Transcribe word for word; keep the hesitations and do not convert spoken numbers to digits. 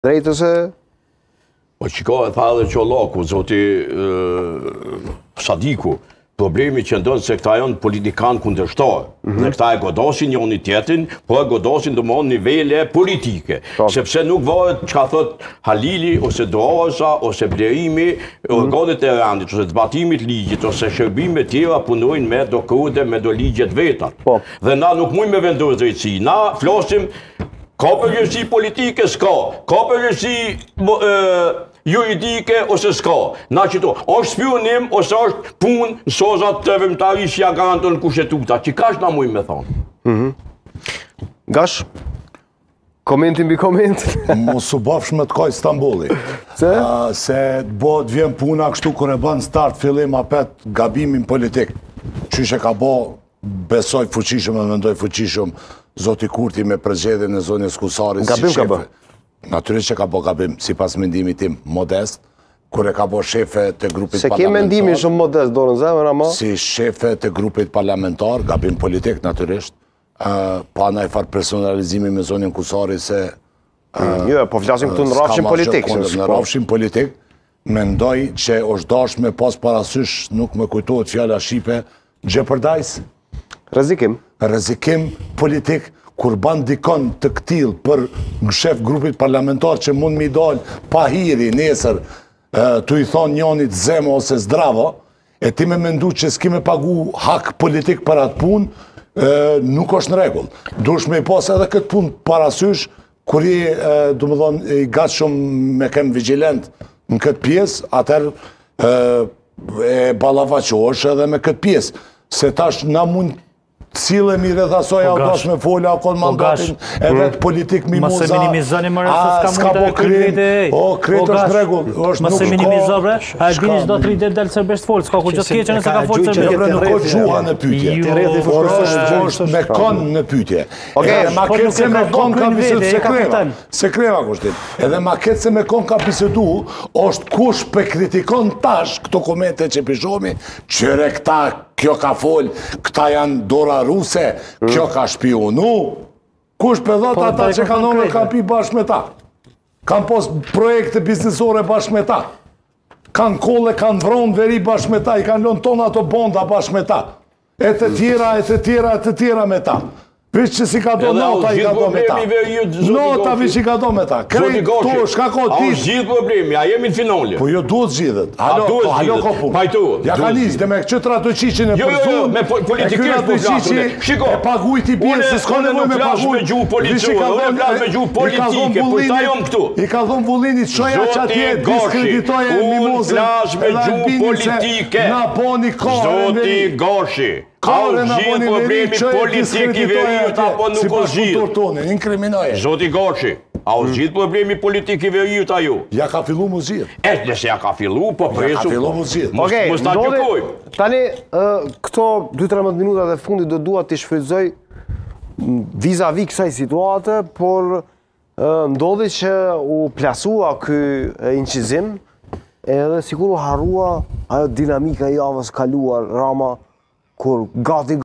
Drejt ose... Po qiko e tha edhe Qollaku, zoti Sadiku, problemi që ndonë se këta janë politikanë kundërshtarë. Dhe këta e godasin njëni tjetrin, po e godasin do më nivele politike. Sepse nuk varet që ka thot Halili, ose Doasa, ose Blerimi, organet e rendit, ose të batimit ligjit, ose shërbime tjera punojnë me do kode, me do ligjet vetat. Dhe na nuk mujnë me vendosë drejtësi. Na flasim, ka përgjërsi politike, s'ka. Ka përgjërsi juridike ose s'ka. Na qëto, është spionim ose është punë në sozat të vëmëtarisht që ja garanton kushtetuta, që ka është na mujmë me thonë. Gash, komentin bi koment? Mos u bafsh me të kaj Stambulli. Se? Se bo të vjen puna kështu kër e bën start fillim apet gabimin politik. Qyshe ka bo, besoj fuqishëm dhe mendoj fuqishëm, Zoti Kurti me prezgjedhjen e zonës Kusarit. Gabim ka bë? Natyrisht që ka bo gabim, si pas mendimit tim, modest, kur e ka bo shefe të grupit Se parlamentar. ke mendimi shumë modest, dorën zemër, ama? Si shefe të grupit parlamentar, gabim politik, natyrisht, pa na i farë personalizimi me zonin Kusari se... Jo, po flasim këtu në rafshin politik. Në rafshin politik, mendoj që është dash me pas parasysh, nuk me kujtohet fjala shqipe, jeopardize. Rrezikim. Rrezikim politik, kur ban dikon të këtil për në shef grupit parlamentar që mund mi dal pa hiri nesër të i thonë njonit zemo ose zdravo, e ti me mendu që s'ki me pagu hak politik për atë pun, nuk është në regull. Dush me i pas edhe këtë pun parasysh, kur i, du më thonë, i gatë shumë me kem vigilent në këtë pjesë, atër e balavachosh edhe me këtë pjesë, se tash na mund cilemi rreth asoj au dash me fola akon mandatin edhe të politik mimoza. Ma se minimizoni më rreth se s'ka mujtë e këtë vete. O, kretë është regull. Ma se minimizo bre, a e bini që do të rritë delë Serbesht folë, s'ka ku gjithë keqen e se ka folë Serbesht. Bre, nuk është gjuha në pytje. Por është me kon në pytje. Edhe ma ketë se me kon ka bisedu, se krema, se krema kushtin. Edhe ma ketë se me kon ka bisedu, është kush për kritikon tash këto komente që pishomi, qëre këta kjo ka folë, këta janë dora ruse, kjo ka shpionu, kush përdhat ata që kanë nome kanë pi bashkë me ta. Kanë pos projekte biznesore bashkë me ta. Kanë kolle, kanë vronë veri bashkë me ta, i kanë lënë tona ato bonda bashkë me ta. E të tjera, e të tjera, e të tjera me ta. Vishë që si ka do nota i ka do me ta. Nota vishë i ka do me ta. Krejt to, shka ko ti. A u zhjith problemi, a jemi në finolje. Po jo duhet zhjithet. Halo, halo ko pun. Pajtuhet. Ja ka njës, dhe me qëtra të qiqin e përzun. Me politikisht po flasune. Shiko, e pagujt i bjerë, se s'ka nevoj me pagujt. Unë e nuk flasë me gjuhë politike, unë e flasë me gjuhë politike, po ta jom këtu. I ka thonë Vullinit, shoja që atje diskreditoje mimozën. Zoti Gashi, ka u gjithë problemi politik i veriut apo nuk u gjithë? Zoti Gashi, a u gjithë problemi politik i veriut a ju? Ja ka fillu mu gjithë. E, nëse ja ka fillu, po presu. Ja ka fillu mu gjithë. Mos ta gjykojmë. Tani, këto dy tridhjetë minutat e fundit do dua t'i shfrytëzoj vis-a-vis kësaj situate, por ndodhi që u plasua ky incizim, edhe sikur u harrua ajo dinamika e javës kaluar, Rama, kur gati